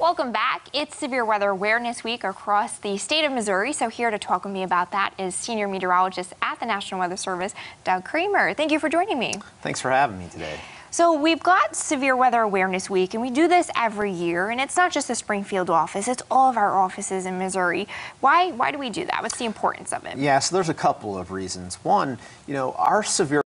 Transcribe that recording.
Welcome back. It's Severe Weather Awareness Week across the state of Missouri. So here to talk with me about that is senior meteorologist at the National Weather Service, Doug Kramer. Thank you for joining me. Thanks for having me today. So we've got Severe Weather Awareness Week, and we do this every year. And it's not just the Springfield office, it's all of our offices in Missouri. Why do we do that? What's the importance of it? Yeah, so there's a couple of reasons. One, our severe